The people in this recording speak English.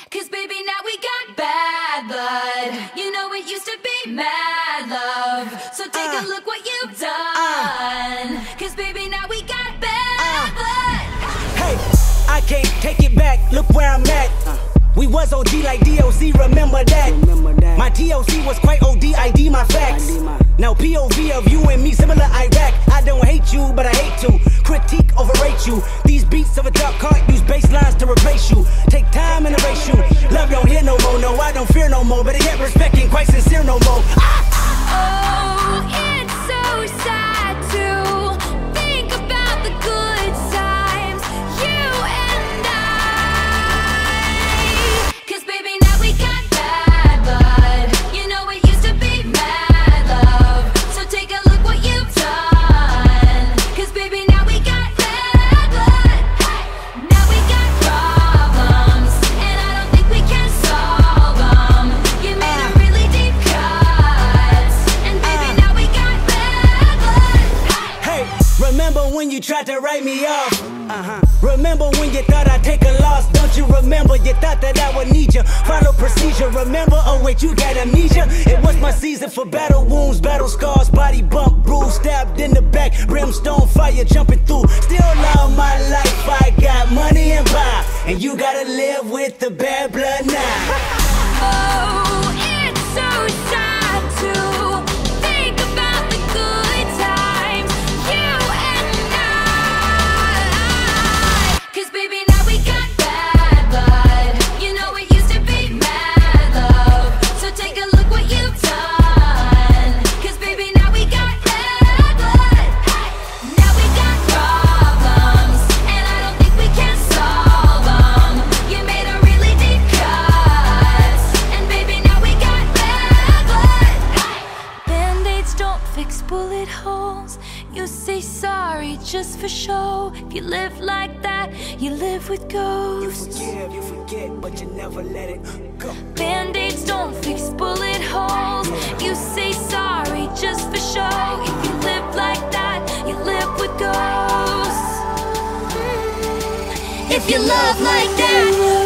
'Cause baby, now we got bad blood. You know it used to be mad love. So take a look what you've done. 'Cause baby, now we got bad blood. Hey, I can't take it back, look where I'm at. We was OG like D.O.C, remember that. My D.O.C was quite OD, ID my facts. Now POV of you and me, similar Iraq. I don't hate you, but I hate to critique, overrate you. These beats of a dark heart use basslines to replace you. Take time and erase you. Love don't hear no more, no, I don't fear no more. Better get respect, ain't quite sincere no more. Oh, it's so sad to think about the good times, you and I. 'Cause baby, now we got bad blood. You know it used to be mad love. So take a look what you've done. 'Cause baby, now we got bad blood. Now we got problems, and I don't think we can solve them. You made a really deep cut, and baby, now we got bad blood. Hey, remember when you tried to write me off? Remember when you thought I'd take a loss? Don't you remember you thought that I would need you? Follow procedure, remember? Oh wait, you got amnesia? It was my season for battle wounds, battle scars, body bump, bruise, stabbed in the back, brimstone fire jumping through. Still love my life, I got money and power, and you gotta live with the bad blood now. Oh, it's so sad to think about the good times, you and I. 'Cause baby, now we got bad blood. You know it used to be mad love. So take a look what you've done. 'Cause baby, now we got bad blood. Now we got problems, and I don't think we can solve them. You made a really deep cut, and baby, now we got bad blood. Band-aids don't fix bullet holes. You say sorry just for show. If you live like that, you live with ghosts. You forget, but you never let it go. Band-aids don't fix bullet holes. You say sorry just for show. If you live like that, you live with ghosts. If you love like that,